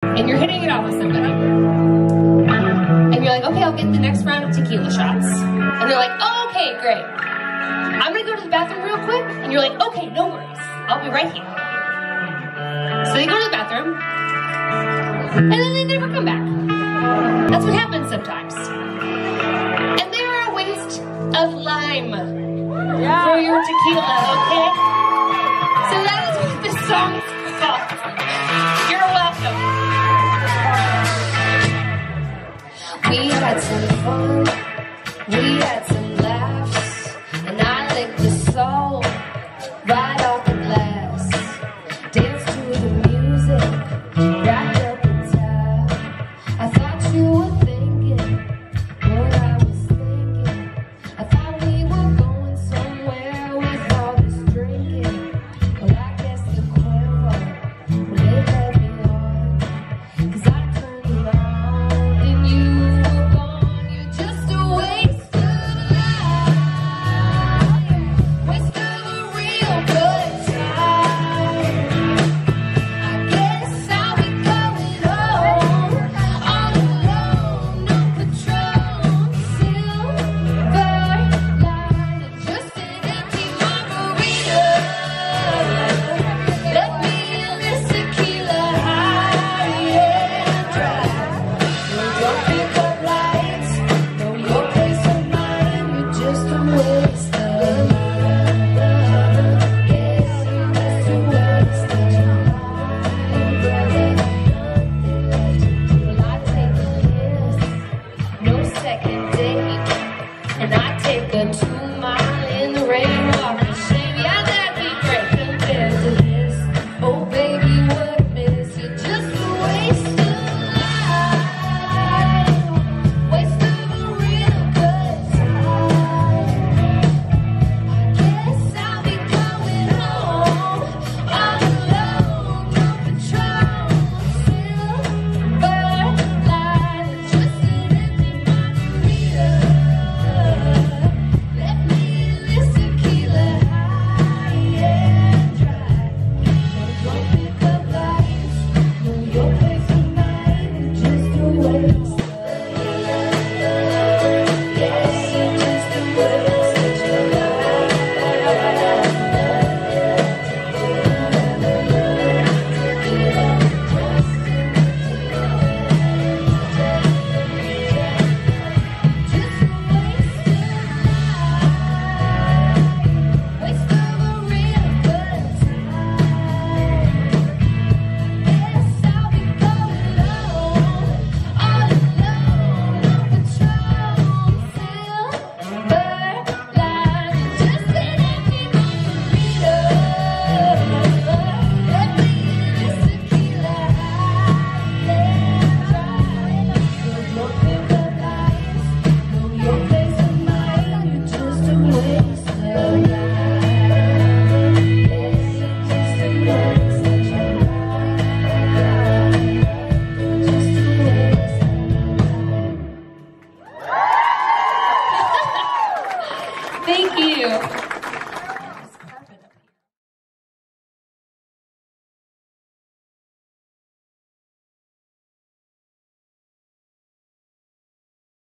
and you're hitting it off with somebody. And you're like, okay, I'll get the next round of tequila shots. And they're like, oh, okay, great. I'm gonna go to the bathroom real quick. And you're like, okay, no worries. I'll be right here. So they go to the bathroom, and then they never come back. That's what happens sometimes. And they are a waste of lime for your tequila, okay? So that is what this song is called. You're welcome. We had some fun, we had some laughs, and I licked the salt right off the glass. Danced to the music, wrapped up in time. I thought you were thinking what I was thinking. I thought we were going somewhere with all this drinking. Well, I guess the Cuervo, well, they led me on, 'cause I turned it on and you were gone. You're just a waste of life, waste of a real good time. I guess I'll be going home all alone, no Patron, silver line, and just an empty margarita. Let me in this tequila high and dry. No, don't pick up lights, no, your place or mine. You're just a waste of time. Yes, you're just a waste of time, brother. Well, I take a kiss, no second date, and I take a 2-mile in the rain, walk of shame. Yeah, that'd be great compared to this. Oh, baby, what a miss. You're just a waste of life, waste of a real good time. I guess I'll be going home all alone, no Patron, silver line, just an empty margarita. Let me in this tequila high and dry. No, don't pick up lights, no, your place or mine. You're just a waste of yes, you're just a waste of your life. Waste of a real good time. Guess I'll be going home all alone, no Patron, silver line, just an empty margarita. Let me in this tequila high and dry. So don't pick up lights, no, your place or mine. You're just a waste of life. Yes, you're just a waste of your life. Just a waste of life. Thank you.